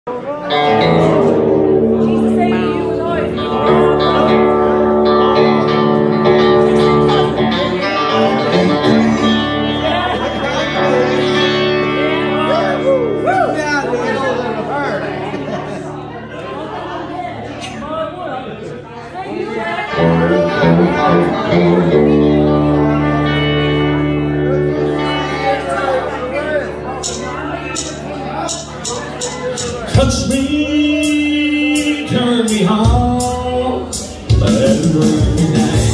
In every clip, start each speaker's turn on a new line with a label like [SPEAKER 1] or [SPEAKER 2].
[SPEAKER 1] Touch me, turn me on, every night.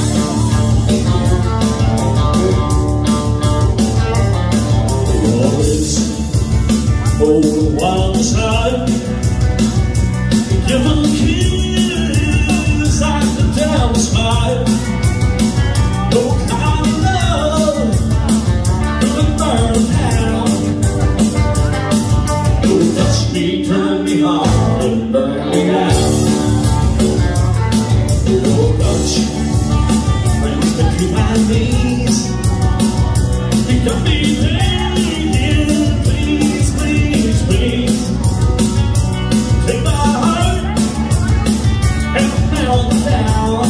[SPEAKER 1] Oh, it's old wild side. Give a kiss like the devil's smile. No kind of love could burn down. Oh, touch me, turn me on, and burn me down. Oh, touch brings me to my knees. You got me begging, please, please, please. Take my heart and melt it down.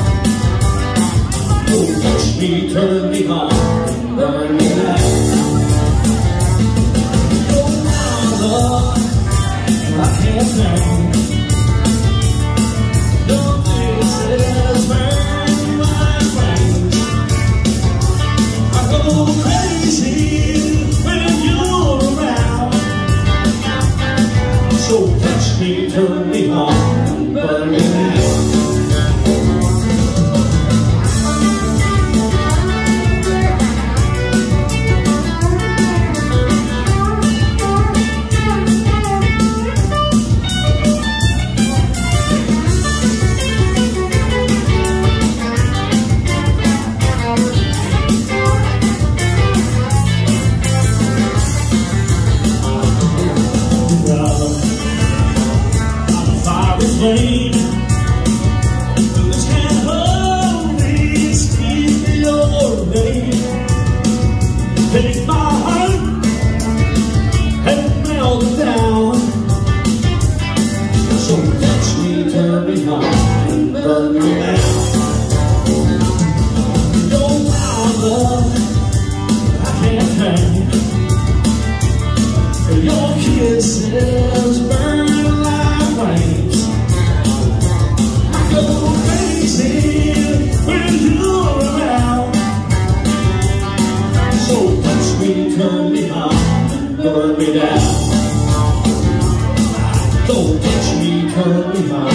[SPEAKER 1] Oh, touch me, turn me on, and burn me down. Oh, my love, I can't stand your kisses burn my brains. I go crazy when you're around. So touch me, turn me on, and burn me down. This can't always keep your name. Take my heart and melt it down. So touch me, turn me on, and burn me down. You're my love, I can't hang. Your kisses burn like flames. Go crazy when you're around. So touch me, turn me on, and burn me down. Don't touch me, turn me on.